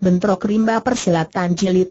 Bentrok Rimba Persilatan Jilid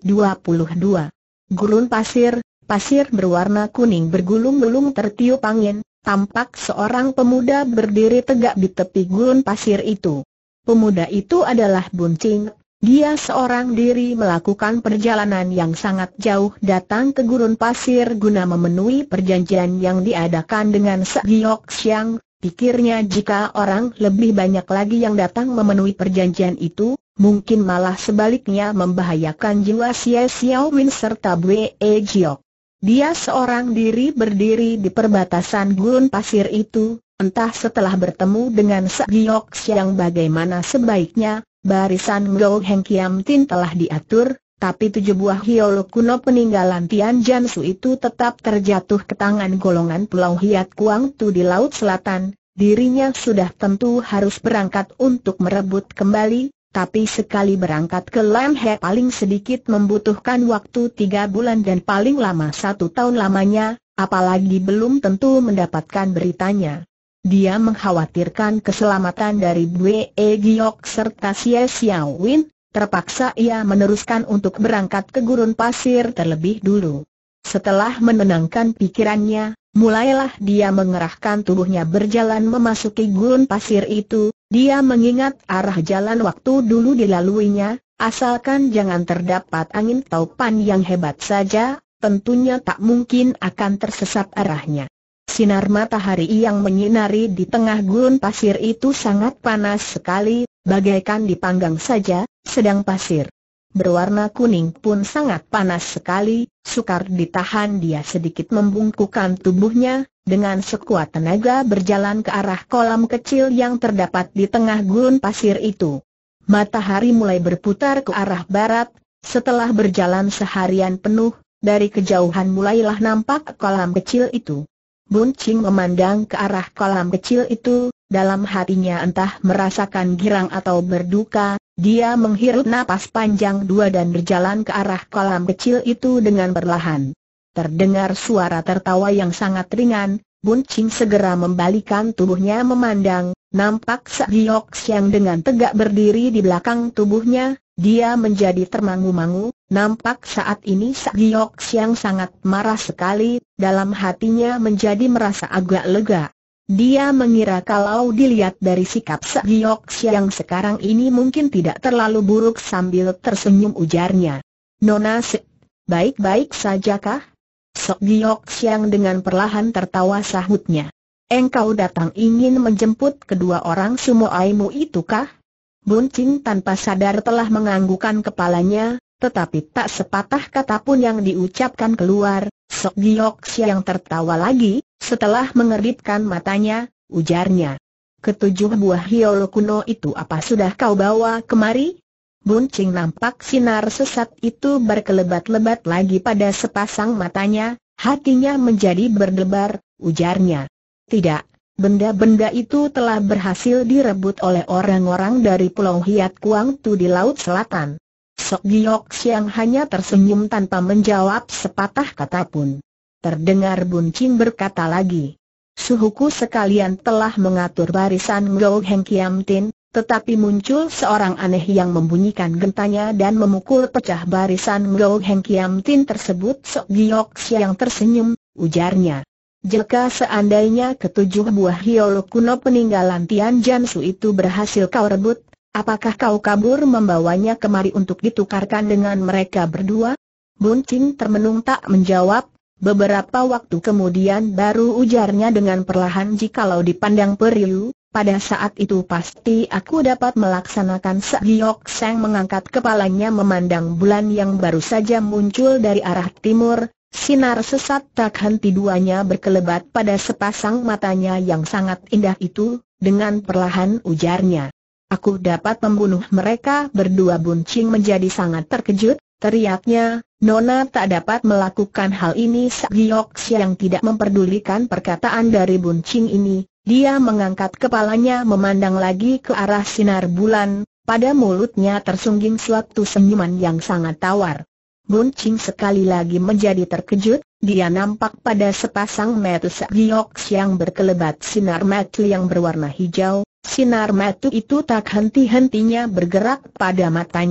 22. Gurun pasir berwarna kuning bergulung-gulung tertiup angin. Tampak seorang pemuda berdiri tegak di tepi gurun pasir itu. Pemuda itu adalah Buncing. Dia seorang diri melakukan perjalanan yang sangat jauh datang ke gurun pasir guna memenuhi perjanjian yang diadakan dengan Segiok Siang. Pikirnya jika orang lebih banyak lagi yang datang memenuhi perjanjian itu, mungkin malah sebaliknya membahayakan jiwa Xie Xiaowin serta Bwe Jiok. Dia seorang diri berdiri di perbatasan gurun pasir itu. Entah setelah bertemu dengan Segiok Siang bagaimana sebaiknya, barisan Ngo Heng Kiam Tin telah diatur, tapi 7 buah hiolo kuno peninggalan Tian Jansu itu tetap terjatuh ke tangan golongan Pulau Hiat Kuang Tu di Laut Selatan. Dirinya sudah tentu harus berangkat untuk merebut kembali, tapi sekali berangkat ke Lam He paling sedikit membutuhkan waktu 3 bulan dan paling lama 1 tahun lamanya, apalagi belum tentu mendapatkan beritanya. Dia mengkhawatirkan keselamatan dari Bwe Giok serta Xie Xiaowin. Terpaksa ia meneruskan untuk berangkat ke gurun pasir terlebih dulu. Setelah menenangkan pikirannya, mulailah dia mengerahkan tubuhnya berjalan memasuki gurun pasir itu. Dia mengingat arah jalan waktu dulu dilaluinya, asalkan jangan terdapat angin taupan yang hebat saja, tentunya tak mungkin akan tersesat arahnya. Sinar matahari yang menyinari di tengah gurun pasir itu sangat panas sekali, bagaikan dipanggang saja. Sedang pasir berwarna kuning pun sangat panas sekali. Sukar ditahan dia sedikit membungkukkan tubuhnya, dengan sekuat tenaga berjalan ke arah kolam kecil yang terdapat di tengah gurun pasir itu. Matahari mulai berputar ke arah barat. Setelah berjalan seharian penuh, dari kejauhan mulailah nampak kolam kecil itu. Buncing memandang ke arah kolam kecil itu, dalam hatinya entah merasakan girang atau berduka. Dia menghirup napas panjang dua dan berjalan ke arah kolam kecil itu dengan perlahan. Terdengar suara tertawa yang sangat ringan. Buncing segera membalikan tubuhnya memandang, nampak Segiok Siang dengan tegak berdiri di belakang tubuhnya. Dia menjadi termangu-mangu. Nampak saat ini Segiok Siang sangat marah sekali. Dalam hatinya menjadi merasa agak lega. Dia mengira kalau dilihat dari sikap Segiok Siang sekarang ini mungkin tidak terlalu buruk. Sambil tersenyum ujarnya, "Nona baik-baik sajakah?" Segiok Siang dengan perlahan tertawa sahutnya, "Engkau datang ingin menjemput kedua orang sumoaimu itu kah?" Buncing tanpa sadar telah menganggukkan kepalanya, tetapi tak sepatah kata pun yang diucapkan keluar. Segiok Siang tertawa lagi. Setelah mengeritkan matanya, ujarnya, "Ketujuh buah hiolo kuno itu apa sudah kau bawa kemari?" Buncing nampak sinar sesat itu berkelebat-lebat lagi pada sepasang matanya. Hatinya menjadi berdebar. Ujarnya, "Tidak, benda-benda itu telah berhasil direbut oleh orang-orang dari Pulau Hiat Kuang Tu di Laut Selatan." Segiok Siang hanya tersenyum tanpa menjawab sepatah kata pun. Terdengar Buncing berkata lagi, "Suhuku sekalian telah mengatur barisan Ngo Heng Kiam Tin, tetapi muncul seorang aneh yang membunyikan gentanya dan memukul pecah barisan Ngo Heng Kiam Tin tersebut." Segiok Siang tersenyum, ujarnya, "Jika seandainya ketujuh buah hiolo kuno peninggalan Tian Jansu itu berhasil kau rebut, apakah kau kabur membawanya kemari untuk ditukarkan dengan mereka berdua?" Buncing termenung tak menjawab. Beberapa waktu kemudian baru ujarnya dengan perlahan, "Jikalau dipandang periu, pada saat itu pasti aku dapat melaksanakan." Segiok Siang mengangkat kepalanya memandang bulan yang baru saja muncul dari arah timur. Sinar sesat tak henti duanya berkelebat pada sepasang matanya yang sangat indah itu. Dengan perlahan ujarnya, "Aku dapat membunuh mereka berdua." Buncing menjadi sangat terkejut. Teriaknya, "Nona tak dapat melakukan hal ini." Segiok Siang tidak memperdulikan perkataan dari Buncing ini. Dia mengangkat kepalanya memandang lagi ke arah sinar bulan. Pada mulutnya tersungging suatu senyuman yang sangat tawar. Buncing sekali lagi menjadi terkejut. Dia nampak pada sepasang mata Segiok Siang berkelebat sinar mata yang berwarna hijau. Sinar mata itu tak henti-hentinya bergerak pada matanya.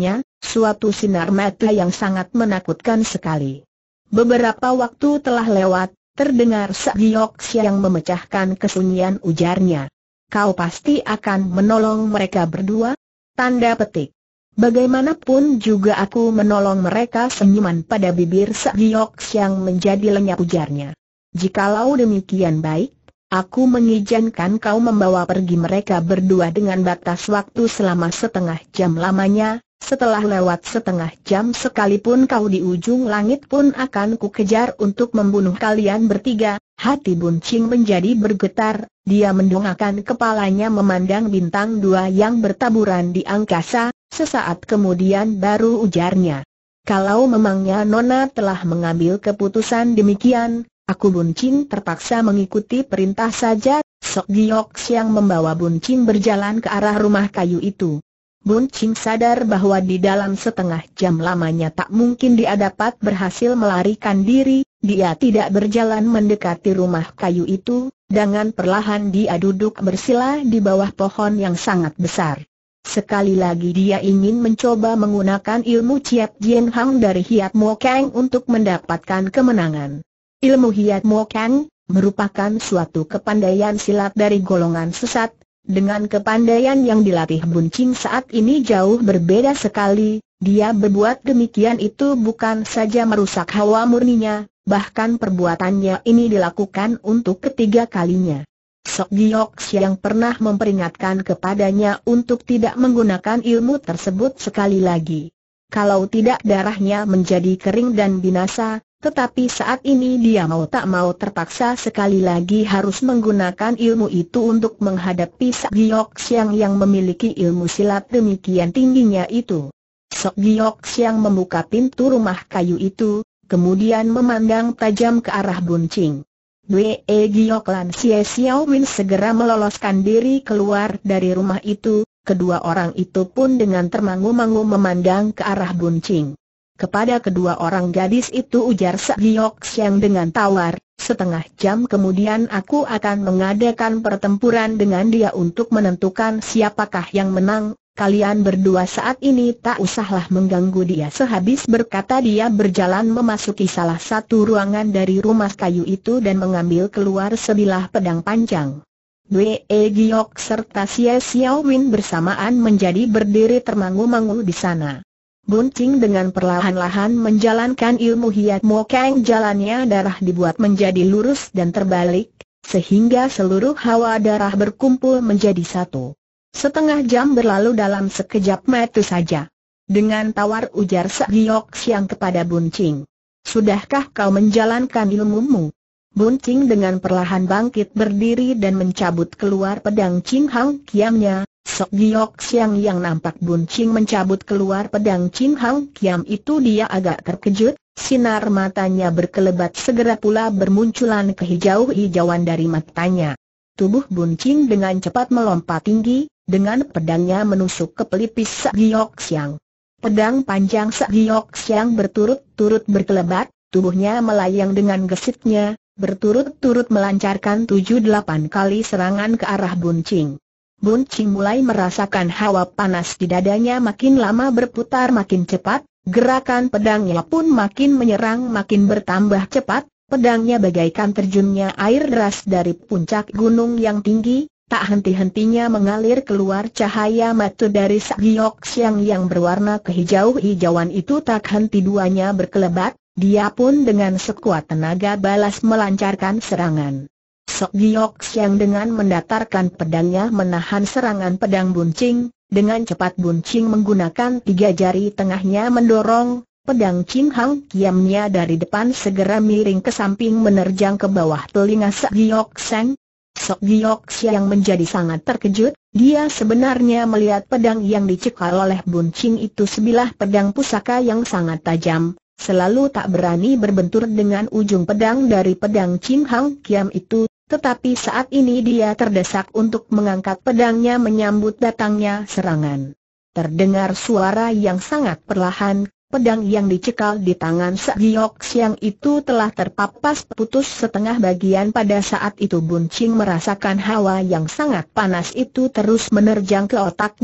suatu sinar mata yang sangat menakutkan sekali. Beberapa waktu telah lewat, terdengar Sak Giok yang memecahkan kesunyian, ujarnya. Kau pasti akan menolong mereka berdua? Tanda petik. Bagaimanapun juga aku menolong mereka. Senyuman pada bibir Sak Giok yang menjadi lenyap, ujarnya. Jikalau demikian baik, aku mengizinkan kau membawa pergi mereka berdua dengan batas waktu selama setengah jam lamanya. Setelah lewat setengah jam sekalipun kau di ujung langit pun akan kukejar untuk membunuh kalian bertiga. Hati Bun Ching menjadi bergetar, dia mendongakkan kepalanya memandang bintang dua yang bertaburan di angkasa, sesaat kemudian baru ujarnya. Kalau memangnya Nona telah mengambil keputusan demikian, aku Bun Ching terpaksa mengikuti perintah saja. Sok Giok yang membawa Bun Ching berjalan ke arah rumah kayu itu. Bun Ching sadar bahwa di dalam setengah jam lamanya tak mungkin dia dapat berhasil melarikan diri. Dia tidak berjalan mendekati rumah kayu itu, dengan perlahan dia duduk bersila di bawah pohon yang sangat besar. Sekali lagi dia ingin mencoba menggunakan ilmu Ciat Jien Hang dari Hiat Mo Kang untuk mendapatkan kemenangan. Ilmu Hiat Mo Kang merupakan suatu kepandaian silat dari golongan sesat. Dengan kepandaian yang dilatih Bun Ching saat ini jauh berbeda sekali. Dia berbuat demikian itu bukan saja merusak hawa murninya, bahkan perbuatannya ini dilakukan untuk ketiga kalinya. Sok Giok yang pernah memperingatkan kepadanya untuk tidak menggunakan ilmu tersebut sekali lagi. Kalau tidak darahnya menjadi kering dan binasa. Tetapi saat ini dia mau tak mau terpaksa sekali lagi harus menggunakan ilmu itu untuk menghadapi Sak Giok yang memiliki ilmu silat demikian tingginya itu. Sok Giok yang membuka pintu rumah kayu itu, kemudian memandang tajam ke arah Bun Ching. Dwe Giok lan Xie Xiao Win segera meloloskan diri keluar dari rumah itu. Kedua orang itu pun dengan termangu-mangu memandang ke arah Bun Ching. Kepada kedua orang gadis itu ujar Sak Giok yang dengan tawar, setengah jam kemudian aku akan mengadakan pertempuran dengan dia untuk menentukan siapakah yang menang. Kalian berdua saat ini tak usahlah mengganggu dia. Sehabis berkata dia berjalan memasuki salah satu ruangan dari rumah kayu itu dan mengambil keluar sebilah pedang panjang. Dwe Giok serta Xie Xiao Win bersamaan menjadi berdiri termangu-mangu di sana. Bun Ching dengan perlahan-lahan menjalankan ilmu Hiat Mo Kang, jalannya darah dibuat menjadi lurus dan terbalik, sehingga seluruh hawa darah berkumpul menjadi satu. Setengah jam berlalu dalam sekejap mata saja. Dengan tawar ujar Sak Giok yang kepada Bun Ching. Sudahkah kau menjalankan ilmumu? Bun Ching dengan perlahan bangkit berdiri dan mencabut keluar pedang Ching Hang Kiamnya. Sok Giok yang nampak Bun Ching mencabut keluar pedang Ching Hang Kiam itu dia agak terkejut, sinar matanya berkelebat segera pula bermunculan kehijau-hijauan dari matanya. Tubuh Bun Ching dengan cepat melompat tinggi, dengan pedangnya menusuk ke pelipis Sak Giok Siang. Pedang panjang Sak Giok Siang berturut-turut berkelebat, tubuhnya melayang dengan gesitnya, berturut-turut melancarkan 7-8 kali serangan ke arah Bun Ching. Bun Ching mulai merasakan hawa panas di dadanya makin lama berputar makin cepat, gerakan pedangnya pun makin menyerang makin bertambah cepat, pedangnya bagaikan terjunnya air deras dari puncak gunung yang tinggi, tak henti-hentinya mengalir keluar cahaya mata dari Sak Giok yang berwarna kehijau-hijauan itu tak henti duanya berkelebat, dia pun dengan sekuat tenaga balas melancarkan serangan. Sok Giok yang dengan mendatarkan pedangnya menahan serangan pedang Bun Ching. Dengan cepat Bun Ching menggunakan 3 jari tengahnya mendorong pedang Ching Hang Kiamnya dari depan segera miring ke samping menerjang ke bawah telinga Sak Giok Sang. Sok Giok yang menjadi sangat terkejut, dia sebenarnya melihat pedang yang dicekal oleh Bun Ching itu sebilah pedang pusaka yang sangat tajam. Selalu tak berani berbentur dengan ujung pedang dari pedang Ching Hang Kiam itu, tetapi saat ini dia terdesak untuk mengangkat pedangnya menyambut datangnya serangan. Terdengar suara yang sangat perlahan, pedang yang dicekal di tangan Sak Giok Siang itu telah terpapas putus setengah bagian. Pada saat itu Bun Ching merasakan hawa yang sangat panas itu terus menerjang ke otaknya,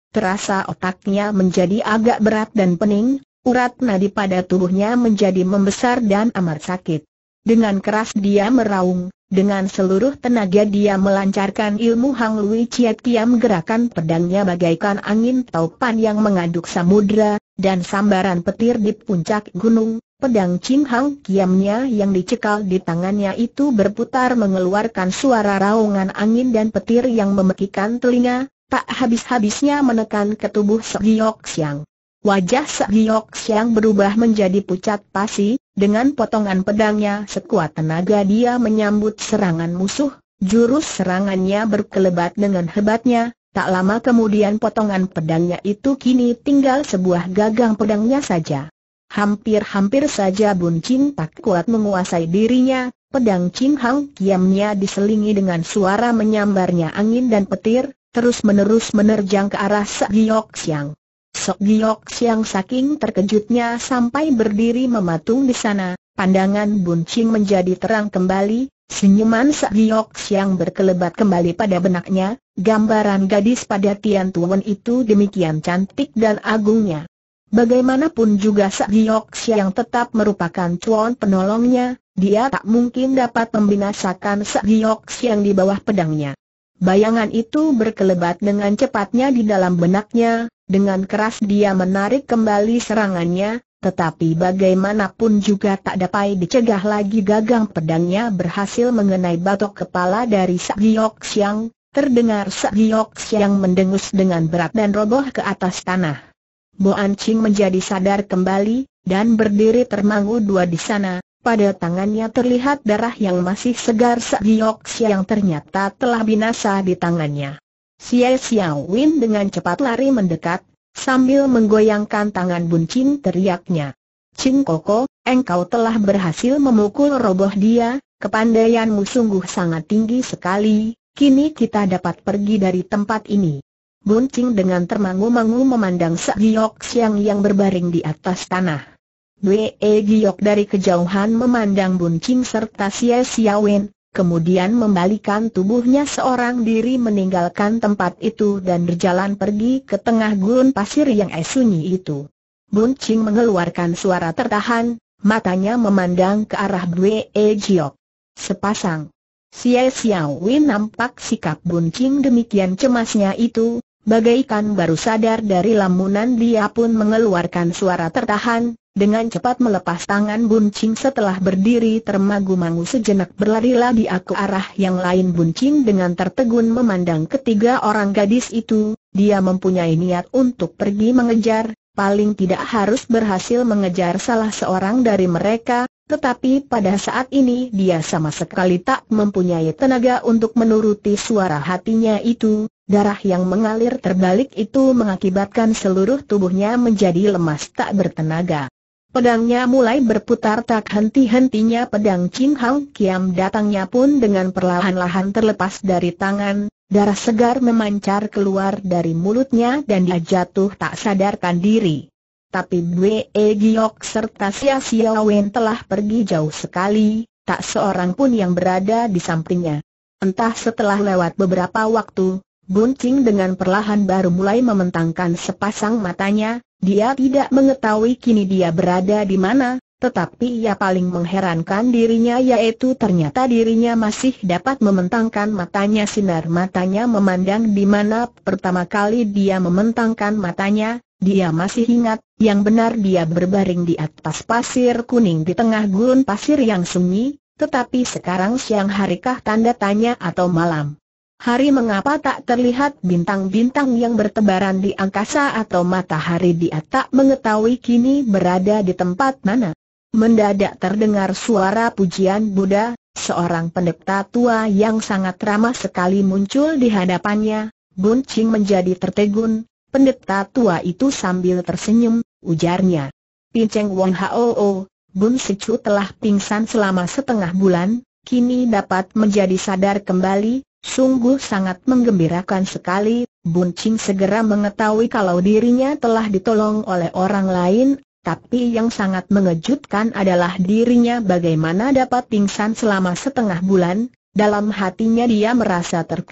terasa otaknya menjadi agak berat dan pening, urat nadi pada tubuhnya menjadi membesar dan amat sakit. Dengan keras dia meraung, dengan seluruh tenaga dia melancarkan ilmu Hang Lui Chiat Kiam. Gerakan pedangnya bagaikan angin taupan yang mengaduk samudra, dan sambaran petir di puncak gunung. Pedang Chin Hang Kiamnya yang dicekal di tangannya itu berputar mengeluarkan suara raungan angin dan petir yang memekikan telinga, tak habis-habisnya menekan ke tubuh Sehiok Siang. Wajah Sehiok Siang berubah menjadi pucat pasi, dengan potongan pedangnya sekuat tenaga dia menyambut serangan musuh, jurus serangannya berkelebat dengan hebatnya, tak lama kemudian potongan pedangnya itu kini tinggal sebuah gagang pedangnya saja. Hampir-hampir saja Bun Chin tak kuat menguasai dirinya, pedang Chin Hang Kiamnya diselingi dengan suara menyambarnya angin dan petir, terus-menerus menerjang ke arah Sehiok Siang. Sehiok Siang saking terkejutnya sampai berdiri mematung di sana, pandangan Bun Chin menjadi terang kembali, senyuman Sehiok Siang berkelebat kembali pada benaknya, gambaran gadis pada Tian Tuan itu demikian cantik dan agungnya. Bagaimanapun juga Sehiok Siang tetap merupakan Tuan penolongnya, dia tak mungkin dapat membinasakan Sehiok Siang di bawah pedangnya. Bayangan itu berkelebat dengan cepatnya di dalam benaknya, dengan keras dia menarik kembali serangannya, tetapi bagaimanapun juga tak dapat dicegah lagi. Gagang pedangnya berhasil mengenai batok kepala dari Sehiok Siang, terdengar Sehiok Siang mendengus dengan berat dan roboh ke atas tanah. Boan Ching menjadi sadar kembali, dan berdiri termangu dua di sana. Pada tangannya terlihat darah yang masih segar. Sehiok Siang ternyata telah binasa di tangannya. Xie Xiao Win dengan cepat lari mendekat, sambil menggoyangkan tangan Bun Chin, teriaknya. Chin Koko, engkau telah berhasil memukul roboh dia, kepandaianmu sungguh sangat tinggi sekali, kini kita dapat pergi dari tempat ini. Bun Chin dengan termangu-mangu memandang Sehiok Siang yang berbaring di atas tanah. Bwe Giok dari kejauhan memandang Bun Chin serta Xie Xiao Win, kemudian membalikan tubuhnya seorang diri meninggalkan tempat itu dan berjalan pergi ke tengah gurun pasir yang sunyi itu. Bun Chin mengeluarkan suara tertahan, matanya memandang ke arah Bwe Giok. Sepasang Xie Xiao Win nampak sikap Bun Chin demikian cemasnya itu, bagaikan baru sadar dari lamunan dia pun mengeluarkan suara tertahan. Dengan cepat melepas tangan Bun Chin setelah berdiri termangu-mangu sejenak berlarilah dia ke arah yang lain. Bun Chin dengan tertegun memandang ketiga orang gadis itu, dia mempunyai niat untuk pergi mengejar, paling tidak harus berhasil mengejar salah seorang dari mereka, tetapi pada saat ini dia sama sekali tak mempunyai tenaga untuk menuruti suara hatinya itu. Darah yang mengalir terbalik itu mengakibatkan seluruh tubuhnya menjadi lemas tak bertenaga. Pedangnya mulai berputar tak henti-hentinya. Pedang Chin Hang Kiam datangnya pun dengan perlahan-lahan terlepas dari tangan, darah segar memancar keluar dari mulutnya dan dia jatuh tak sadarkan diri. Tapi Bwe Giok serta Xie Xiao Wen telah pergi jauh sekali, tak seorang pun yang berada di sampingnya. Entah setelah lewat beberapa waktu, Bun Chin dengan perlahan baru mulai membentangkan sepasang matanya. Dia tidak mengetahui kini dia berada di mana, tetapi ia paling mengherankan dirinya yaitu ternyata dirinya masih dapat membentangkan matanya. Sinar matanya memandang di mana pertama kali dia membentangkan matanya, dia masih ingat, yang benar dia berbaring di atas pasir kuning di tengah gurun pasir yang sunyi, tetapi sekarang siang harikah tanda tanya atau malam? Hari mengapa tak terlihat bintang-bintang yang bertebaran di angkasa atau matahari? Dia tak mengetahui kini berada di tempat mana. Mendadak terdengar suara pujian Buddha, seorang pendeta tua yang sangat ramah sekali muncul di hadapannya. Bun Chin menjadi tertegun. Pendeta tua itu sambil tersenyum, ujarnya. Pinceng Wong Hoo, Bun Sicu telah pingsan selama setengah bulan, kini dapat menjadi sadar kembali. Sungguh sangat menggembirakan sekali. Bun Chin segera mengetahui kalau dirinya telah ditolong oleh orang lain, tapi yang sangat mengejutkan adalah dirinya bagaimana dapat pingsan selama setengah bulan. Dalam hatinya dia merasa terkejut,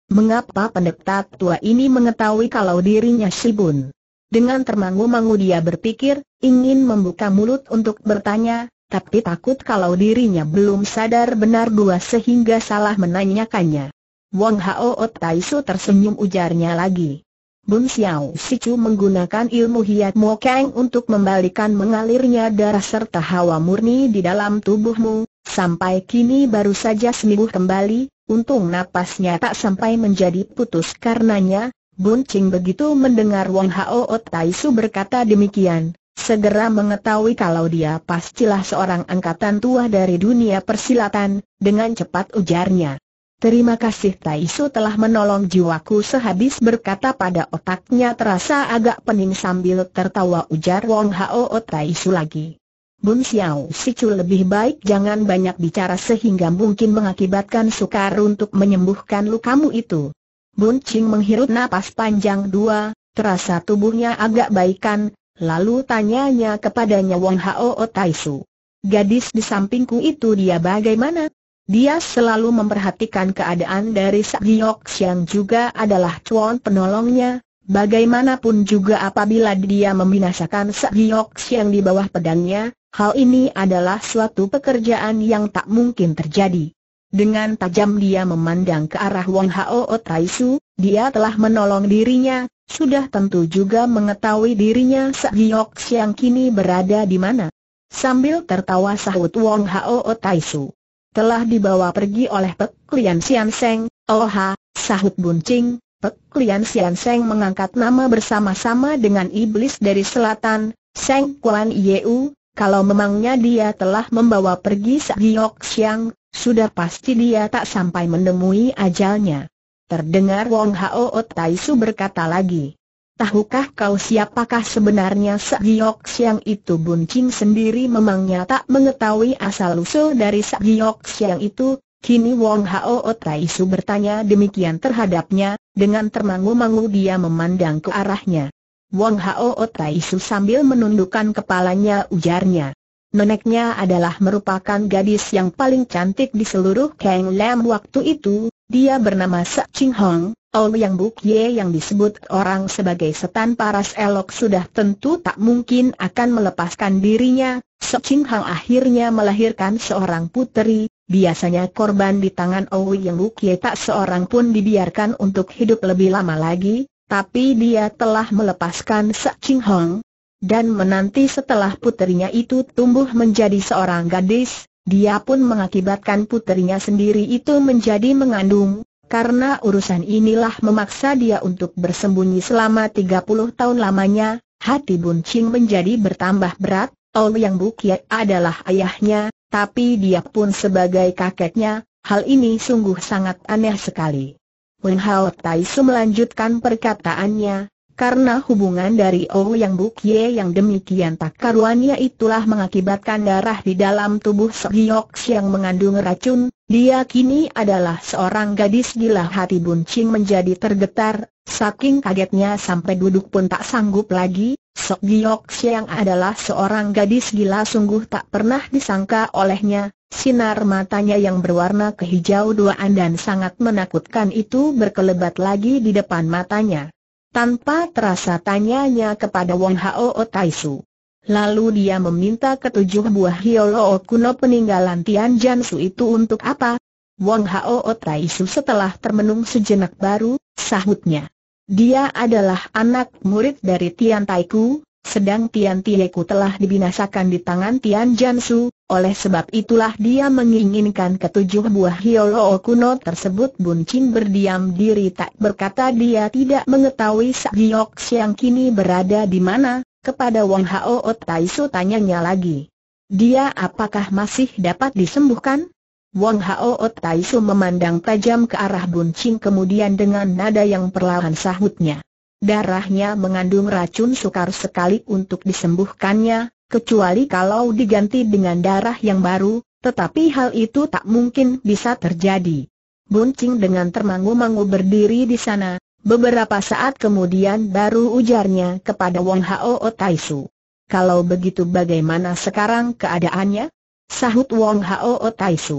Mengapa pendeta tua ini mengetahui kalau dirinya si Bun? Dengan termangu-mangu dia berpikir, ingin membuka mulut untuk bertanya, tapi takut kalau dirinya belum sadar benar dua sehingga salah menanyakannya. Wong Hao Taisu tersenyum, ujarnya lagi. Bun Xiao Sicu menggunakan ilmu Hiat Mo Kang untuk membalikan mengalirnya darah serta hawa murni di dalam tubuhmu, sampai kini baru saja sembuh kembali. Untung napasnya tak sampai menjadi putus karenanya. Bun Ching begitu mendengar Wong Hao Taisu berkata demikian, segera mengetahui kalau dia pastilah seorang angkatan tua dari dunia persilatan. Dengan cepat ujarnya, terima kasih Taisu telah menolong jiwaku. Sehabis berkata pada otaknya terasa agak pening sambil tertawa, ujar Wong Hao Taisu lagi. Bun Xiao Sicu, lebih baik jangan banyak bicara sehingga mungkin mengakibatkan sukar untuk menyembuhkan lukamu itu. Bun Ching menghirup napas panjang dua, terasa tubuhnya agak baikan, lalu tanyanya kepadanya Wong Hao Taisu. Gadis di sampingku itu dia bagaimana? Dia selalu memperhatikan keadaan dari Sak Giok Siang juga adalah Chuan penolongnya. Bagaimanapun juga apabila dia membinasakan Sak Giok Siang di bawah pedangnya, hal ini adalah suatu pekerjaan yang tak mungkin terjadi. Dengan tajam dia memandang ke arah Wong Hao Taisu, dia telah menolong dirinya, sudah tentu juga mengetahui dirinya Sak Giok Siang kini berada di mana. Sambil tertawa sahut Wong Hao Taisu. Telah dibawa pergi oleh Pek Klian Sian Seng. Oh ha, sahut Bun Ching. Pek Klian Sian Seng mengangkat nama bersama-sama dengan iblis dari selatan, Seng Kuan Yeu. Kalau memangnya dia telah membawa pergi Sak Giok Siang, sudah pasti dia tak sampai menemui ajalnya. Terdengar Wong Hao Taisu berkata lagi, tahukah kau siapakah sebenarnya Sak Giok Siang itu? Bun Ching sendiri memangnya tak mengetahui asal-usul dari Sak Giok Siang itu. Kini Wong Hao Taisu bertanya demikian terhadapnya, dengan termangu-mangu dia memandang ke arahnya. Wong Hao Taisu sambil menundukkan kepalanya, ujarnya, neneknya adalah merupakan gadis yang paling cantik di seluruh Kang Lam waktu itu. Dia bernama Sak Ching Hong. Yang Buk Ye yang disebut orang sebagai setan paras elok sudah tentu tak mungkin akan melepaskan dirinya. Sak Ching Hong akhirnya melahirkan seorang puteri. Biasanya korban di tangan Yang Buk Ye tak seorang pun dibiarkan untuk hidup lebih lama lagi. Tapi dia telah melepaskan Sak Ching Hong, dan menanti setelah puterinya itu tumbuh menjadi seorang gadis, dia pun mengakibatkan puterinya sendiri itu menjadi mengandung. Karena urusan inilah memaksa dia untuk bersembunyi selama 30 tahun lamanya. Hati Bun Ching menjadi bertambah berat. Yang Buk Ye adalah ayahnya, tapi dia pun sebagai kakeknya. Hal ini sungguh sangat aneh sekali. Wong Hao Taisu melanjutkan perkataannya, karena hubungan dari Yang Buk Ye yang demikian tak karuannya itulah mengakibatkan darah di dalam tubuh Sak Giok Siang mengandung racun. Dia kini adalah seorang gadis gila. Hati Bun Ching menjadi tergetar, saking kagetnya sampai duduk pun tak sanggup lagi. Sak Giok Siang adalah seorang gadis gila, sungguh tak pernah disangka olehnya. Sinar matanya yang berwarna kehijau-duaan dan sangat menakutkan itu berkelebat lagi di depan matanya. Tanpa terasa tanyanya kepada Wong Hao Taisu. Lalu dia meminta ketujuh buah hiolo kuno peninggalan Tian Jansu itu untuk apa? Wong Hao Taisu setelah termenung sejenak baru, sahutnya. Dia adalah anak murid dari Tian Taiku, sedang Tian Tieku telah dibinasakan di tangan Tian Jansu. Oleh sebab itulah dia menginginkan ketujuh buah hiolo kuno tersebut. Bun Ching berdiam diri tak berkata. Dia tidak mengetahui Sak Giok Siang kini berada di mana. Kepada Wong Hao Taisu tanyanya lagi, dia apakah masih dapat disembuhkan? Wong Hao Taisu memandang tajam ke arah Bun Ching, kemudian dengan nada yang perlahan sahutnya, darahnya mengandung racun, sukar sekali untuk disembuhkannya, kecuali kalau diganti dengan darah yang baru, tetapi hal itu tak mungkin bisa terjadi. Bun Ching dengan termangu-mangu berdiri di sana. Beberapa saat kemudian baru ujarnya kepada Wong Hao Taisu, kalau begitu bagaimana sekarang keadaannya? Sahut Wong Hao Taisu,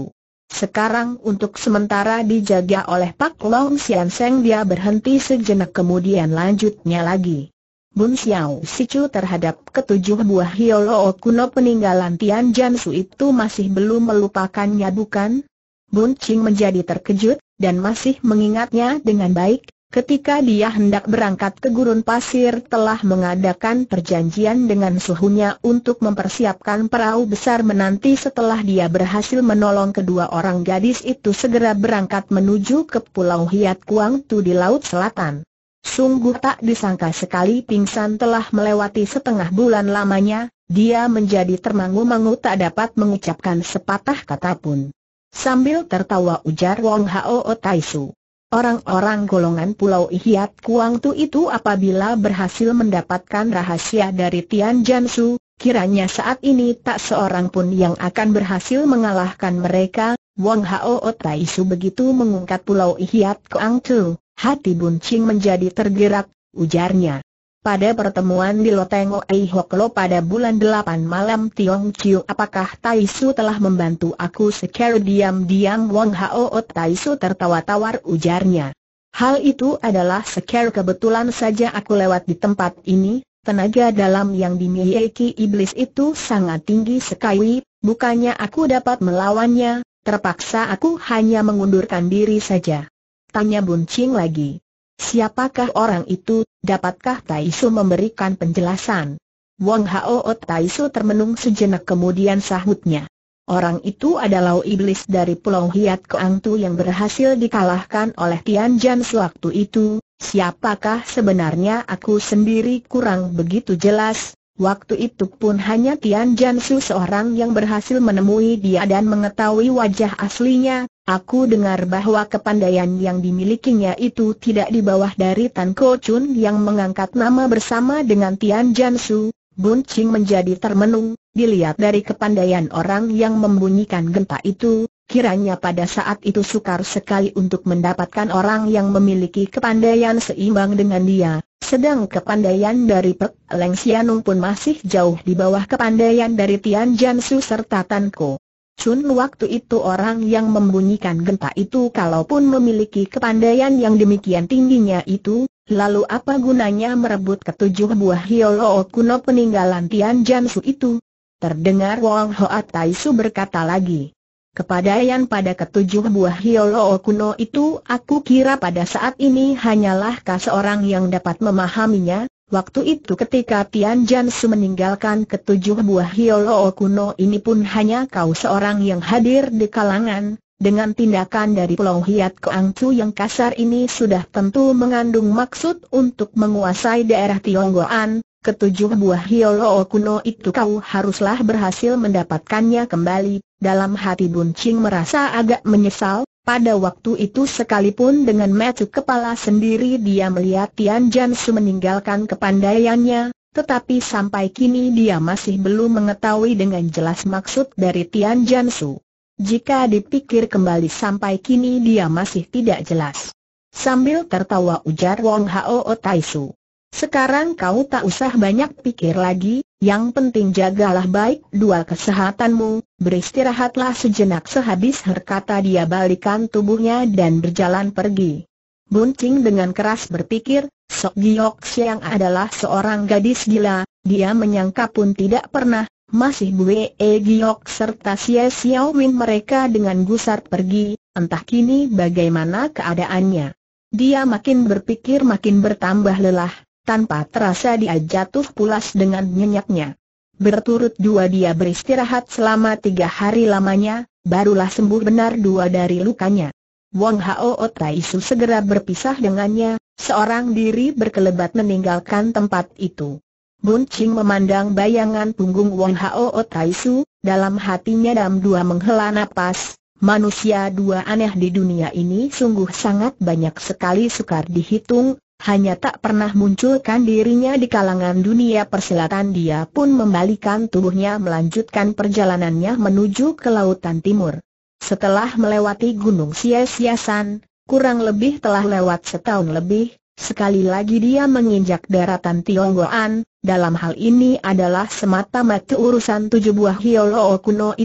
Sekarang untuk sementara dijaga oleh Pak Long Sian Seng. Dia berhenti sejenak kemudian lanjutnya lagi. Bun Xiao Sicu terhadap ketujuh buah hiolo kuno peninggalan Tian Jansu itu masih belum melupakannya bukan? Bun Ching menjadi terkejut, dan masih mengingatnya dengan baik. Ketika dia hendak berangkat ke gurun pasir telah mengadakan perjanjian dengan suhunya untuk mempersiapkan perahu besar menanti setelah dia berhasil menolong kedua orang gadis itu segera berangkat menuju ke Pulau Hiat Kuang Tu di Laut Selatan. Sungguh tak disangka sekali pingsan telah melewati setengah bulan lamanya, dia menjadi termangu-mangu tak dapat mengucapkan sepatah kata pun. Sambil tertawa ujar Wong Hao Taisu. Orang-orang golongan Pulau Hiat Kuang Tu itu apabila berhasil mendapatkan rahasia dari Tian Jansu, kiranya saat ini tak seorang pun yang akan berhasil mengalahkan mereka. Wong Hao Taisu begitu mengungkap Pulau Hiat Kuang Tu, hati Bun Ching menjadi tergerak, ujarnya. Pada pertemuan di Loteng Oi Hok Lo pada bulan 8 malam Tiong Chiu, apakah Taisu telah membantu aku secara diam-diam? Wong Hao Taisu tertawa tawar, ujarnya. Hal itu adalah secara kebetulan saja aku lewat di tempat ini. Tenaga dalam yang dimiliki iblis itu sangat tinggi sekali, bukannya aku dapat melawannya, terpaksa aku hanya mengundurkan diri saja. Tanya Bun Ching lagi. Siapakah orang itu? Dapatkah Taisu memberikan penjelasan? Wong Hao Taisu termenung sejenak kemudian sahutnya. Orang itu adalah iblis dari Pulau Hiat Kuang Tu yang berhasil dikalahkan oleh Tian Jansu waktu itu. Siapakah sebenarnya aku sendiri kurang begitu jelas. Waktu itu pun hanya Tian Jansu seorang yang berhasil menemui dia dan mengetahui wajah aslinya. Aku dengar bahwa kepandaian yang dimilikinya itu tidak di bawah dari Tan Ko Chun yang mengangkat nama bersama dengan Tian Jansu. Bun Ching menjadi termenung, dilihat dari kepandaian orang yang membunyikan genta itu, kiranya pada saat itu sukar sekali untuk mendapatkan orang yang memiliki kepandaian seimbang dengan dia. Sedang kepandaian dari Pek Leng Sianung pun masih jauh di bawah kepandaian dari Tian Jansu serta Tan Ko Chun. Waktu itu orang yang membunyikan genta itu kalaupun memiliki kepandaian yang demikian tingginya itu, lalu apa gunanya merebut ketujuh buah hiolo kuno peninggalan Tian Jansu itu? Terdengar Wong Hoa Taisu berkata lagi. Kepandaian pada ketujuh buah hiolo kuno itu aku kira pada saat ini hanyalah kau seorang yang dapat memahaminya. Waktu itu ketika Tian Jansu meninggalkan ketujuh buah hiolo kuno ini pun hanya kau seorang yang hadir di kalangan. Dengan tindakan dari Pulau Hiat Kuang Tu yang kasar ini sudah tentu mengandung maksud untuk menguasai daerah Tionggoan. Ketujuh buah hiolo kuno itu kau haruslah berhasil mendapatkannya kembali. Dalam hati Bun Ching merasa agak menyesal. Pada waktu itu sekalipun dengan mata kepala sendiri dia melihat Tian Jansu meninggalkan kepandaiannya, tetapi sampai kini dia masih belum mengetahui dengan jelas maksud dari Tian Jansu. Jika dipikir kembali sampai kini dia masih tidak jelas. Sambil tertawa ujar Wong Hao Taisu. Sekarang kau tak usah banyak pikir lagi, yang penting jagalah baik dua kesehatanmu, beristirahatlah sejenak. Sehabis berkata dia balikan tubuhnya dan berjalan pergi. Bun Ching dengan keras berpikir, Sok Giok Siang adalah seorang gadis gila, dia menyangka pun tidak pernah, masih Bue Giok serta Xie Xiao Win mereka dengan gusar pergi, entah kini bagaimana keadaannya. Dia makin berpikir makin bertambah lelah. Tanpa terasa dia jatuh pulas dengan nyenyaknya. Berturut dua dia beristirahat selama 3 hari lamanya, barulah sembuh benar dua dari lukanya. Wong Hao Taisu segera berpisah dengannya, seorang diri berkelebat meninggalkan tempat itu. Bun Ching memandang bayangan punggung Wong Hao Taisu, dalam hatinya dalam dua menghela napas. Manusia dua aneh di dunia ini sungguh sangat banyak sekali sukar dihitung. Hanya tak pernah munculkan dirinya di kalangan dunia persilatan. Dia pun membalikan tubuhnya melanjutkan perjalanannya menuju ke lautan timur. Setelah melewati Gunung Sia-Siasan, kurang lebih telah lewat setahun lebih, sekali lagi dia menginjak daratan Tionggoan. Dalam hal ini adalah semata-mata urusan 7 buah hiolo kuno itu.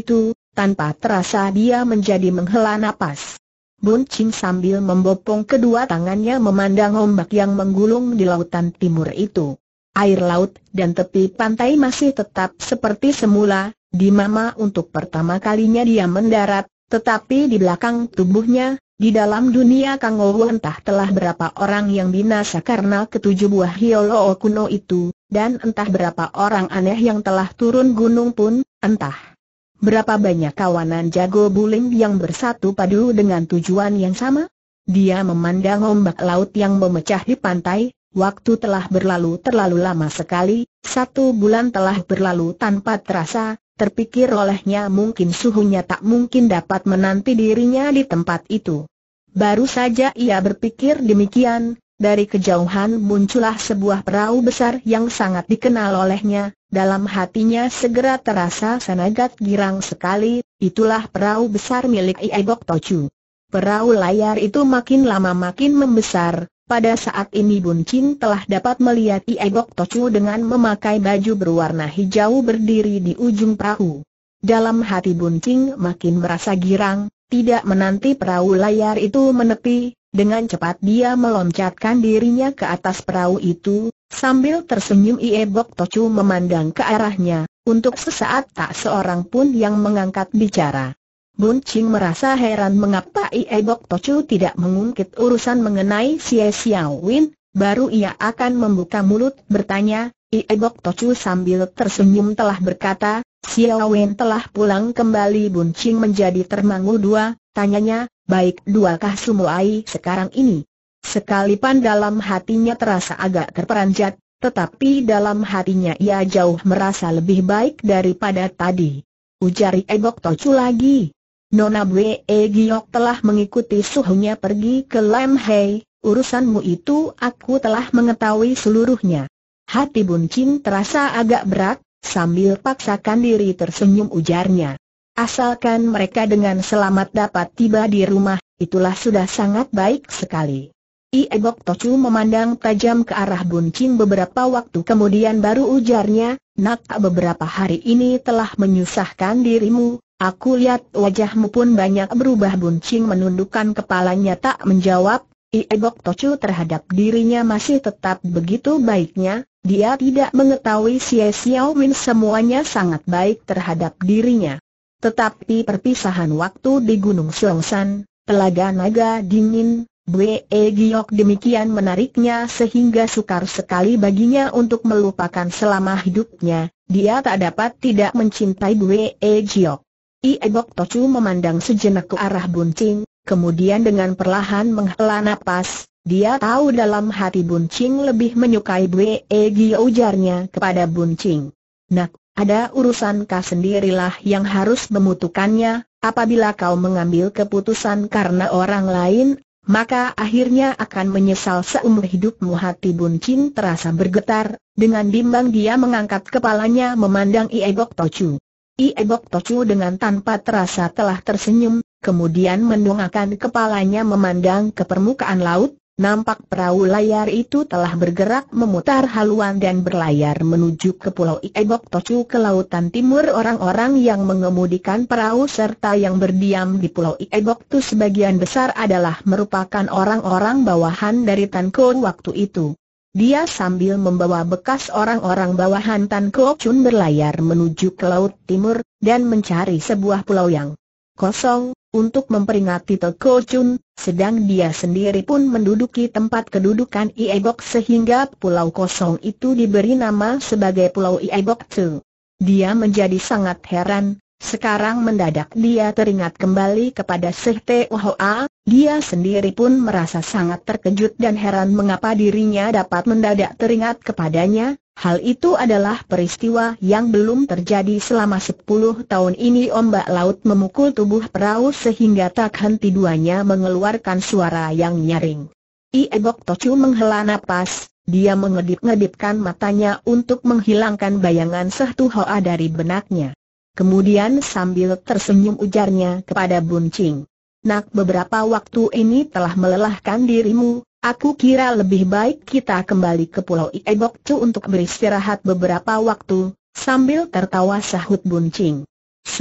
tanpa terasa dia menjadi menghela napas. Bun Ching sambil membopong kedua tangannya memandang ombak yang menggulung di lautan timur itu. Air laut dan tepi pantai masih tetap seperti semula, di mana untuk pertama kalinya dia mendarat, tetapi di belakang tubuhnya, di dalam dunia Kangowo entah telah berapa orang yang binasa karena ketujuh buah hiolo kuno itu, dan entah berapa orang aneh yang telah turun gunung pun, entah berapa banyak kawanan jago buling yang bersatu padu dengan tujuan yang sama. Dia memandang ombak laut yang memecah di pantai. Waktu telah berlalu terlalu lama sekali, 1 bulan telah berlalu tanpa terasa. Terpikir olehnya mungkin suhunya tak mungkin dapat menanti dirinya di tempat itu. Baru saja ia berpikir demikian, dari kejauhan muncullah sebuah perahu besar yang sangat dikenal olehnya. Dalam hatinya segera terasa sangat girang sekali, itulah perahu besar milik Ie Bok Tocu. Perahu layar itu makin lama makin membesar. Pada saat ini Bun Ching telah dapat melihat Ie Bok Tocu dengan memakai baju berwarna hijau berdiri di ujung perahu. Dalam hati Bun Ching makin merasa girang, tidak menanti perahu layar itu menepi, dengan cepat dia meloncatkan dirinya ke atas perahu itu, sambil tersenyum Ie Bok Tocu memandang ke arahnya, untuk sesaat tak seorang pun yang mengangkat bicara. Bun Ching merasa heran mengapa Ie Bok Tocu tidak mengungkit urusan mengenai Xie Xiao Win, baru ia akan membuka mulut bertanya. Ie Bok Tocu sambil tersenyum telah berkata, Xiao Win telah pulang kembali. Bun Ching menjadi termangu-dua, tanyanya, baik duakah Sumuai sekarang ini? Sekalipun dalam hatinya terasa agak terperanjat, tetapi dalam hatinya ia jauh merasa lebih baik daripada tadi. Ujar Ie Bok Tocu lagi. Nona Bwe Giok telah mengikuti suhunya pergi ke Lam Hei, urusanmu itu aku telah mengetahui seluruhnya. Hati Bun Ching terasa agak berat, sambil paksakan diri tersenyum ujarnya. Asalkan mereka dengan selamat dapat tiba di rumah, itulah sudah sangat baik sekali. Ie Bok Tocu memandang tajam ke arah Bun Ching beberapa waktu kemudian baru ujarnya, nak beberapa hari ini telah menyusahkan dirimu. Aku lihat wajahmu pun banyak berubah. Bun Ching menundukkan kepalanya tak menjawab. Ie Bok Tocu terhadap dirinya masih tetap begitu baiknya. Dia tidak mengetahui Xie Xiao Win semuanya sangat baik terhadap dirinya. Tetapi perpisahan waktu di Gunung Suangsan, telaga naga dingin, Bwe Giok demikian menariknya sehingga sukar sekali baginya untuk melupakan selama hidupnya. Dia tak dapat tidak mencintai Bwe Giok. Ie Bok Tocu memandang sejenak ke arah Bun Ching, kemudian dengan perlahan menghela napas. Dia tahu dalam hati Bun Ching lebih menyukai Bwe Giok, ujarnya kepada Bun Ching. Nak, ada urusan kau sendirilah yang harus memutuskannya. Apabila kau mengambil keputusan karena orang lain, maka akhirnya akan menyesal seumur hidupmu. Hati Bun Ching terasa bergetar, dengan bimbang dia mengangkat kepalanya memandang Ie Bok Tocu. Ie Bok Tocu dengan tanpa terasa telah tersenyum, kemudian mendongakkan kepalanya memandang ke permukaan laut. Nampak perahu layar itu telah bergerak memutar haluan dan berlayar menuju ke pulau Ie Bok Tocu ke lautan timur. Orang-orang yang mengemudikan perahu serta yang berdiam di pulau Ie Bok Tocu sebagian besar adalah merupakan orang-orang bawahan dari Tan Ko waktu itu. Dia sambil membawa bekas orang-orang bawahan Tan Ko Chun berlayar menuju ke laut timur, dan mencari sebuah pulau yang kosong, untuk memperingati Tan Ko Chun, sedang dia sendiri pun menduduki tempat kedudukan Ie Bok sehingga pulau kosong itu diberi nama sebagai Pulau Ie Bok Tocu. Dia menjadi sangat heran. Sekarang mendadak dia teringat kembali kepada Sekte Hoa. Dia sendiri pun merasa sangat terkejut dan heran mengapa dirinya dapat mendadak teringat kepadanya. Hal itu adalah peristiwa yang belum terjadi selama 10 tahun ini. Ombak laut memukul tubuh perahu sehingga tak henti duanya mengeluarkan suara yang nyaring. Ie Bok Tocu menghela napas. Dia mengedip-ngedipkan matanya untuk menghilangkan bayangan Sekte Hoa dari benaknya. Kemudian sambil tersenyum ujarnya kepada Bun Ching. Nak, beberapa waktu ini telah melelahkan dirimu. Aku kira lebih baik kita kembali ke Pulau Ie Bok Tocu untuk beristirahat beberapa waktu. Sambil tertawa sahut Bun Ching. Suhu,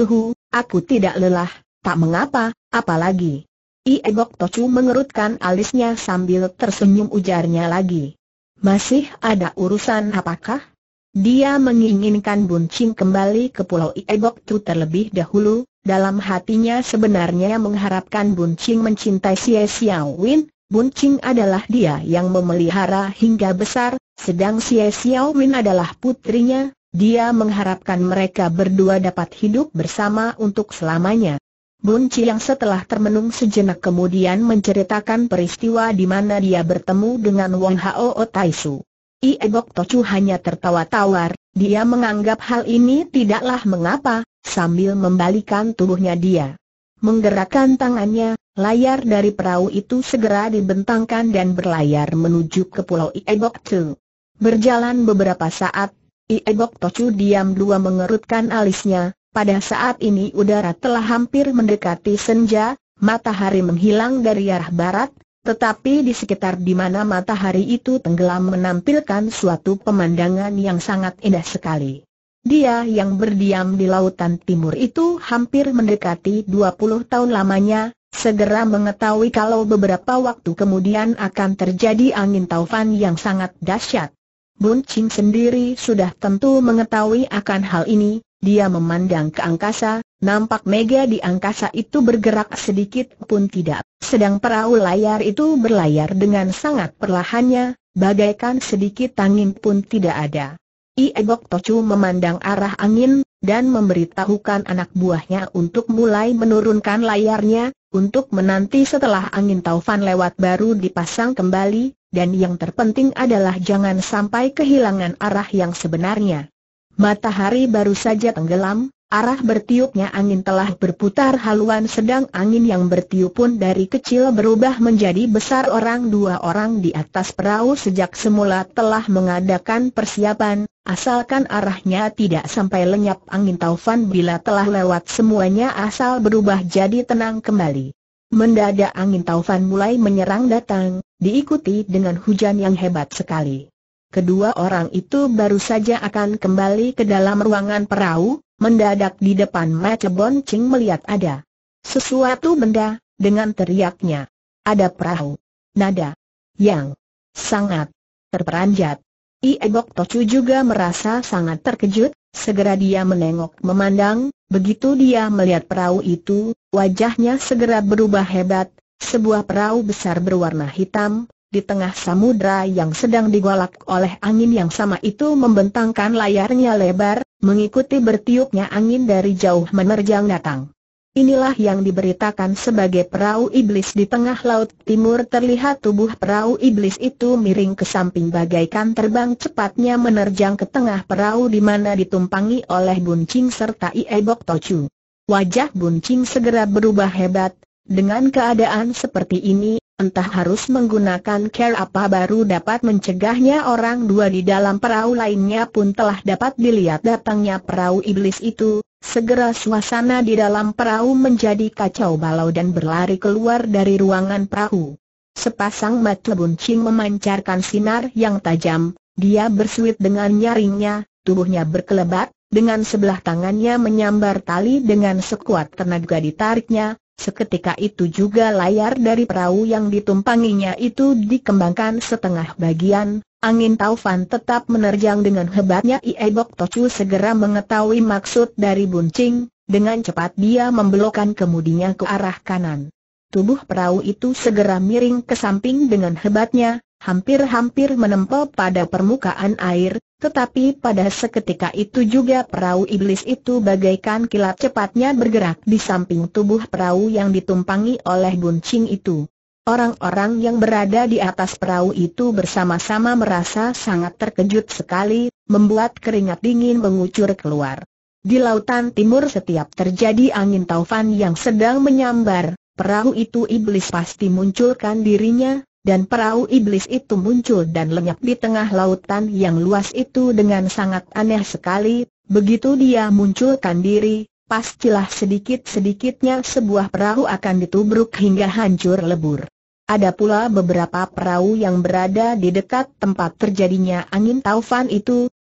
Aku tidak lelah, tak mengapa, apalagi. Bok Tocu mengerutkan alisnya sambil tersenyum, ujarnya lagi. Masih ada urusan apakah? Dia menginginkan Bun Ching kembali ke Pulau Bok Tu terlebih dahulu. Dalam hatinya sebenarnya mengharapkan Bun Ching mencintai Xie Xiao Win. Bun Ching adalah dia yang memelihara hingga besar, sedang Xie Xiao Win adalah putrinya. Dia mengharapkan mereka berdua dapat hidup bersama untuk selamanya. Bun Ching yang setelah termenung sejenak kemudian menceritakan peristiwa di mana dia bertemu dengan Wong Hao Taisu. Bok Tocu hanya tertawa tawar. Dia menganggap hal ini tidaklah mengapa. Sambil membalikan tubuhnya dia menggerakkan tangannya, layar dari perahu itu segera dibentangkan dan berlayar menuju ke Pulau Bok Tu. Berjalan beberapa saat, Bok Tocu diam dua mengerutkan alisnya. Pada saat ini udara telah hampir mendekati senja, matahari menghilang dari arah barat, tetapi di sekitar di mana matahari itu tenggelam menampilkan suatu pemandangan yang sangat indah sekali. Dia yang berdiam di lautan timur itu hampir mendekati 20 tahun lamanya, segera mengetahui kalau beberapa waktu kemudian akan terjadi angin taufan yang sangat dahsyat. Bun Ching sendiri sudah tentu mengetahui akan hal ini. Dia memandang ke angkasa, nampak mega di angkasa itu bergerak sedikit pun tidak, sedang perahu layar itu berlayar dengan sangat perlahannya, bagaikan sedikit angin pun tidak ada. Bok Tocu memandang arah angin, dan memberitahukan anak buahnya untuk mulai menurunkan layarnya, untuk menanti setelah angin taufan lewat baru dipasang kembali, dan yang terpenting adalah jangan sampai kehilangan arah yang sebenarnya. Matahari baru saja tenggelam, arah bertiupnya angin telah berputar haluan, sedang angin yang bertiup pun dari kecil berubah menjadi besar. Dua orang di atas perahu sejak semula telah mengadakan persiapan, asalkan arahnya tidak sampai lenyap angin taufan. Bila telah lewat semuanya asal berubah jadi tenang kembali. Mendadak angin taufan mulai menyerang datang, diikuti dengan hujan yang hebat sekali. Kedua orang itu baru saja akan kembali ke dalam ruangan perahu, mendadak di depan mata Bun Ching melihat ada sesuatu benda, dengan teriaknya, "Ada perahu!" Nada yang sangat terperanjat. Bok Tocu juga merasa sangat terkejut, segera dia menengok memandang, begitu dia melihat perahu itu, wajahnya segera berubah hebat. Sebuah perahu besar berwarna hitam, di tengah samudra yang sedang digolak oleh angin yang sama itu membentangkan layarnya lebar, mengikuti bertiupnya angin dari jauh menerjang datang. Inilah yang diberitakan sebagai perahu iblis di tengah laut timur. Terlihat tubuh perahu iblis itu miring ke samping bagaikan terbang cepatnya menerjang ke tengah perahu di mana ditumpangi oleh Bun Ching serta Bok Tocu. Wajah Bun Ching segera berubah hebat. Dengan keadaan seperti ini, entah harus menggunakan cara apa baru dapat mencegahnya. Orang dua di dalam perahu lainnya pun telah dapat dilihat datangnya perahu iblis itu. Segera suasana di dalam perahu menjadi kacau balau dan berlari keluar dari ruangan perahu. Sepasang mata Bun Ching memancarkan sinar yang tajam. Dia bersuit dengan nyaringnya, tubuhnya berkelebat, dengan sebelah tangannya menyambar tali dengan sekuat tenaga ditariknya. Seketika itu juga layar dari perahu yang ditumpanginya itu dikembangkan setengah bagian. Angin taufan tetap menerjang dengan hebatnya. Bok Tocu segera mengetahui maksud dari Bun Ching. Dengan cepat dia membelokkan kemudinya ke arah kanan. Tubuh perahu itu segera miring ke samping dengan hebatnya, hampir-hampir menempel pada permukaan air. Tetapi pada seketika itu juga perahu iblis itu bagaikan kilat cepatnya bergerak di samping tubuh perahu yang ditumpangi oleh Bun Ching itu. Orang-orang yang berada di atas perahu itu bersama-sama merasa sangat terkejut sekali, membuat keringat dingin mengucur keluar. Di lautan timur setiap terjadi angin taufan yang sedang menyambar, perahu itu iblis pasti munculkan dirinya. Dan perahu iblis itu muncul dan lenyap di tengah lautan yang luas itu dengan sangat aneh sekali. Begitu dia munculkan diri, pastilah sedikit-sedikitnya sebuah perahu akan ditubruk hingga hancur lebur. Ada pula beberapa perahu yang berada di dekat tempat terjadinya angin taufan itu,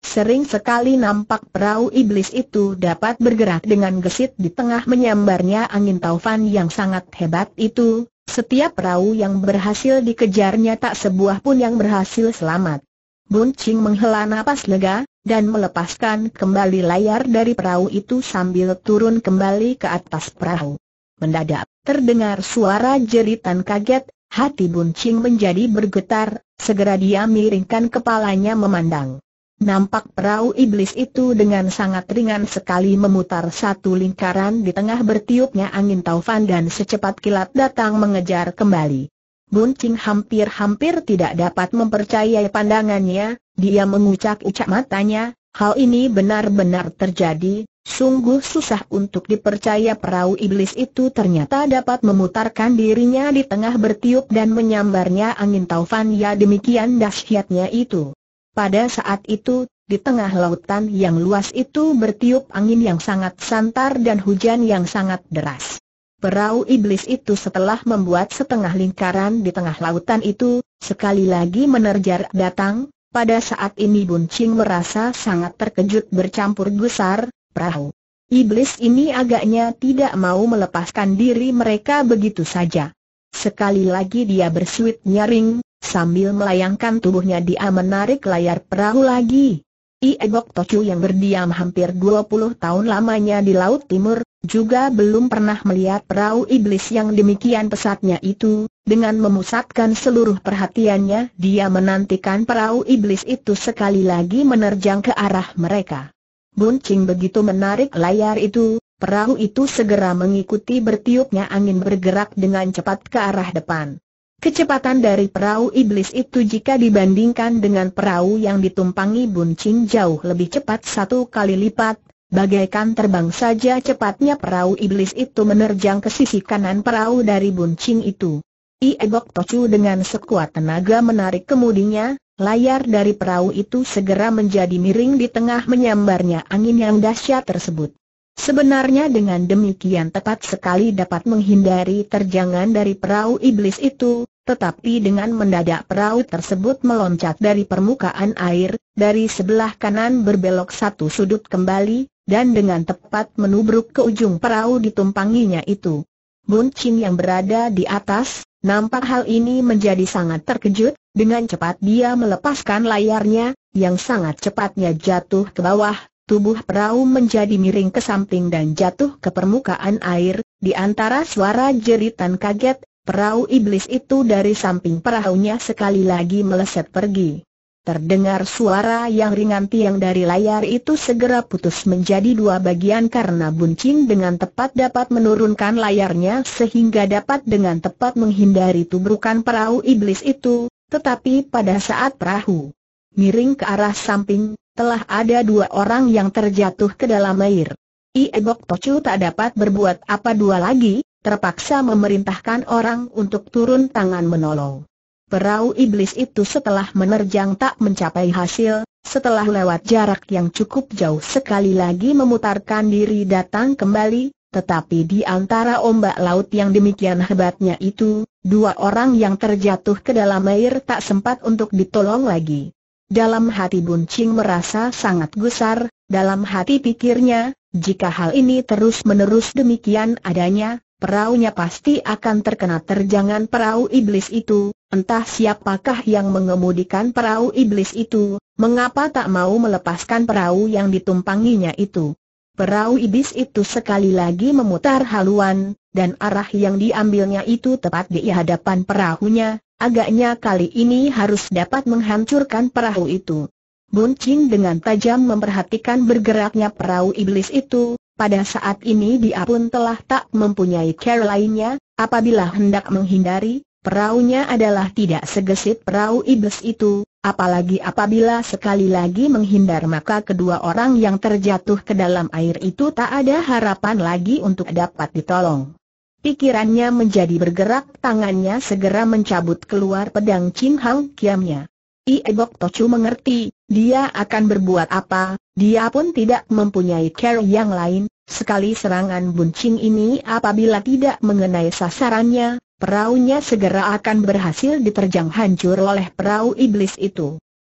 Sering sekali nampak perahu iblis itu dapat bergerak dengan gesit di tengah menyambarnya angin taufan yang sangat hebat itu. Setiap perahu yang berhasil dikejarnya tak sebuah pun yang berhasil selamat. Bun Ching menghela napas lega, dan melepaskan kembali layar dari perahu itu sambil turun kembali ke atas perahu. Mendadak, terdengar suara jeritan kaget, hati Bun Ching menjadi bergetar, segera dia miringkan kepalanya memandang. Nampak perahu iblis itu dengan sangat ringan sekali memutar satu lingkaran di tengah bertiupnya angin taufan dan secepat kilat datang mengejar kembali. Bun Ching hampir-hampir tidak dapat mempercayai pandangannya, dia mengucak-ucak matanya, hal ini benar-benar terjadi, sungguh susah untuk dipercaya perahu iblis itu ternyata dapat memutarkan dirinya di tengah bertiup dan menyambarnya angin taufan ya demikian dahsyatnya itu. Pada saat itu, di tengah lautan yang luas itu bertiup angin yang sangat santar dan hujan yang sangat deras. Perahu iblis itu setelah membuat setengah lingkaran di tengah lautan itu, sekali lagi menerjar datang. Pada saat ini Bun Ching merasa sangat terkejut bercampur gusar, perahu iblis ini agaknya tidak mau melepaskan diri mereka begitu saja. Sekali lagi dia bersuit nyaring, sambil melayangkan tubuhnya dia menarik layar perahu lagi. Bok Tocu yang berdiam hampir 20 tahun lamanya di Laut Timur, juga belum pernah melihat perahu iblis yang demikian pesatnya itu. Dengan memusatkan seluruh perhatiannya, dia menantikan perahu iblis itu sekali lagi menerjang ke arah mereka. Bun Ching begitu menarik layar itu, perahu itu segera mengikuti bertiupnya angin bergerak dengan cepat ke arah depan. Kecepatan dari perahu iblis itu jika dibandingkan dengan perahu yang ditumpangi Bun Ching jauh lebih cepat 1 kali lipat, bagaikan terbang saja cepatnya perahu iblis itu menerjang ke sisi kanan perahu dari Bun Ching itu. Bok Tocu dengan sekuat tenaga menarik kemudinya, layar dari perahu itu segera menjadi miring di tengah menyambarnya angin yang dahsyat tersebut. Sebenarnya dengan demikian tepat sekali dapat menghindari terjangan dari perahu iblis itu, tetapi dengan mendadak perahu tersebut meloncat dari permukaan air, dari sebelah kanan berbelok satu sudut kembali, dan dengan tepat menubruk ke ujung perahu ditumpanginya itu. Bun Ching yang berada di atas, nampak hal ini menjadi sangat terkejut, dengan cepat dia melepaskan layarnya, yang sangat cepatnya jatuh ke bawah. Tubuh perahu menjadi miring ke samping dan jatuh ke permukaan air. Di antara suara jeritan kaget, perahu iblis itu dari samping perahunya sekali lagi meleset pergi. Terdengar suara yang ringan, tiang dari layar itu segera putus menjadi 2 bagian karena Bun Ching dengan tepat dapat menurunkan layarnya sehingga dapat dengan tepat menghindari tubrukan perahu iblis itu. Tetapi pada saat perahu miring ke arah samping, telah ada 2 orang yang terjatuh ke dalam air. Bok Tocu tak dapat berbuat apa dua lagi, terpaksa memerintahkan orang untuk turun tangan menolong. Perahu iblis itu setelah menerjang tak mencapai hasil, setelah lewat jarak yang cukup jauh sekali lagi memutarkan diri datang kembali, tetapi di antara ombak laut yang demikian hebatnya itu, 2 orang yang terjatuh ke dalam air tak sempat untuk ditolong lagi. Dalam hati Bun Ching merasa sangat gusar, dalam hati pikirnya, jika hal ini terus-menerus demikian adanya, perahunya pasti akan terkena terjangan perahu iblis itu. Entah siapakah yang mengemudikan perahu iblis itu, mengapa tak mau melepaskan perahu yang ditumpanginya itu. Perahu iblis itu sekali lagi memutar haluan, dan arah yang diambilnya itu tepat di hadapan perahunya. Agaknya kali ini harus dapat menghancurkan perahu itu. Bun Ching dengan tajam memperhatikan bergeraknya perahu iblis itu. Pada saat ini dia pun telah tak mempunyai cara lainnya, apabila hendak menghindari, perahunya adalah tidak segesit perahu iblis itu, apalagi apabila sekali lagi menghindar maka kedua orang yang terjatuh ke dalam air itu tak ada harapan lagi untuk dapat ditolong. Pikirannya menjadi bergerak, tangannya segera mencabut keluar pedang Chin Hang Kiamnya. Bok Tocu mengerti, dia akan berbuat apa, dia pun tidak mempunyai cara yang lain. Sekali serangan Bun Ching ini apabila tidak mengenai sasarannya, perahunya segera akan berhasil diterjang hancur oleh perahu iblis itu.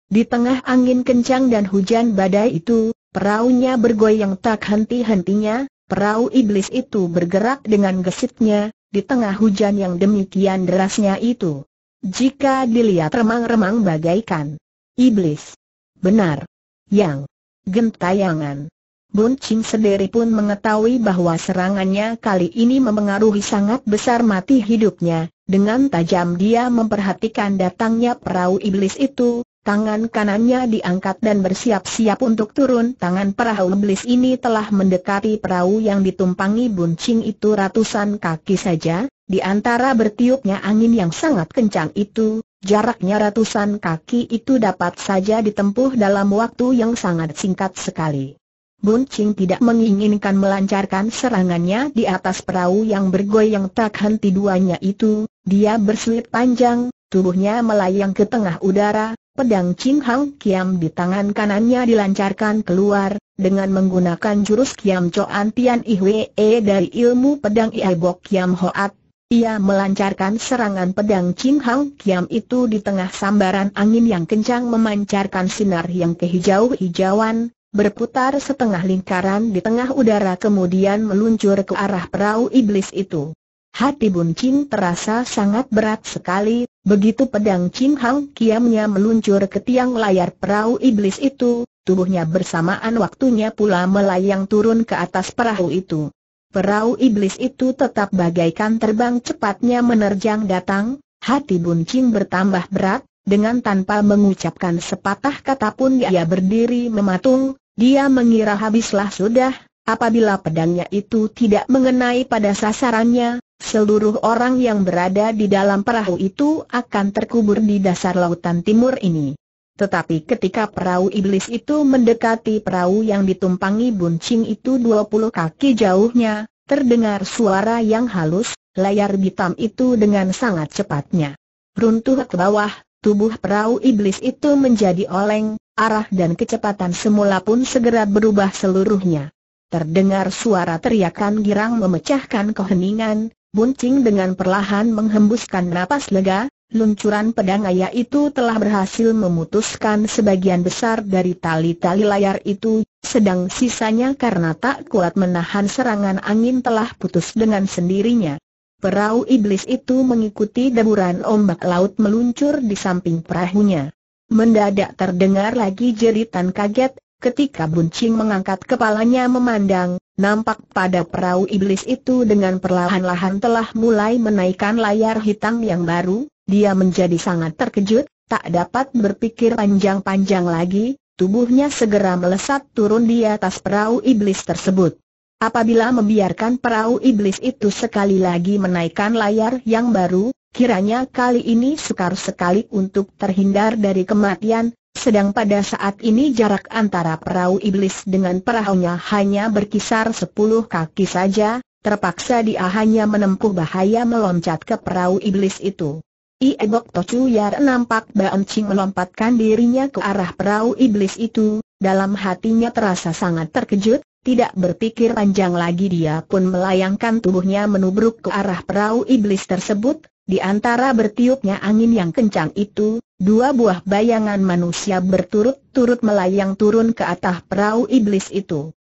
Di tengah angin kencang dan hujan badai itu, peraunya bergoyang tak henti-hentinya. Perahu iblis itu bergerak dengan gesitnya, di tengah hujan yang demikian derasnya itu. Jika dilihat remang-remang bagaikan iblis. Benar. Yang gentayangan. Bun Ching sendiri pun mengetahui bahwa serangannya kali ini mempengaruhi sangat besar mati hidupnya. Dengan tajam dia memperhatikan datangnya perahu iblis itu. Tangan kanannya diangkat dan bersiap-siap untuk turun. Tangan perahu iblis ini telah mendekati perahu yang ditumpangi Bun Ching itu ratusan kaki saja. Di antara bertiupnya angin yang sangat kencang itu, jaraknya ratusan kaki itu dapat saja ditempuh dalam waktu yang sangat singkat sekali. Bun Ching tidak menginginkan melancarkan serangannya di atas perahu yang bergoyang tak henti duanya itu. Dia berselit panjang, tubuhnya melayang ke tengah udara. Pedang Chin Hang Kiam di tangan kanannya dilancarkan keluar, dengan menggunakan jurus Kiam Choan Tian Ihwe dari ilmu pedang Ia Bok Kiam Hoat. Ia melancarkan serangan pedang Chin Hang Kiam itu di tengah sambaran angin yang kencang memancarkan sinar yang kehijau-hijauan, berputar setengah lingkaran di tengah udara kemudian meluncur ke arah perahu iblis itu. Hati Bun Ching terasa sangat berat sekali, begitu pedang Chin Hang Kiamnya meluncur ke tiang layar perahu iblis itu, tubuhnya bersamaan waktunya pula melayang turun ke atas perahu itu. Perahu iblis itu tetap bagaikan terbang cepatnya menerjang datang, hati Bun Ching bertambah berat, dengan tanpa mengucapkan sepatah kata pun dia berdiri mematung, dia mengira habislah sudah, apabila pedangnya itu tidak mengenai pada sasarannya. Seluruh orang yang berada di dalam perahu itu akan terkubur di dasar lautan timur ini. Tetapi ketika perahu iblis itu mendekati perahu yang ditumpangi Bun Ching itu 20 kaki jauhnya, terdengar suara yang halus, layar hitam itu dengan sangat cepatnya runtuh ke bawah, tubuh perahu iblis itu menjadi oleng, arah dan kecepatan semula pun segera berubah seluruhnya. Terdengar suara teriakan girang memecahkan keheningan. Bun Ching dengan perlahan menghembuskan napas lega, luncuran pedang ayah itu telah berhasil memutuskan sebagian besar dari tali-tali layar itu, sedang sisanya karena tak kuat menahan serangan angin telah putus dengan sendirinya. Perahu iblis itu mengikuti deburan ombak laut meluncur di samping perahunya. Mendadak terdengar lagi jeritan kaget. Ketika Bun Ching mengangkat kepalanya memandang, nampak pada perahu iblis itu dengan perlahan-lahan telah mulai menaikkan layar hitam yang baru. Dia menjadi sangat terkejut, tak dapat berpikir panjang-panjang lagi, tubuhnya segera melesat turun di atas perahu iblis tersebut. Apabila membiarkan perahu iblis itu sekali lagi menaikkan layar yang baru, kiranya kali ini sukar sekali untuk terhindar dari kematian. Sedang pada saat ini jarak antara perahu iblis dengan perahunya hanya berkisar 10 kaki saja, terpaksa dia hanya menempuh bahaya meloncat ke perahu iblis itu. Bok Tocu Yar nampak Bun Ching melompatkan dirinya ke arah perahu iblis itu, dalam hatinya terasa sangat terkejut, tidak berpikir panjang lagi dia pun melayangkan tubuhnya menubruk ke arah perahu iblis tersebut. Di antara bertiupnya angin yang kencang itu, 2 buah bayangan manusia berturut-turut melayang turun ke atas perahu iblis itu.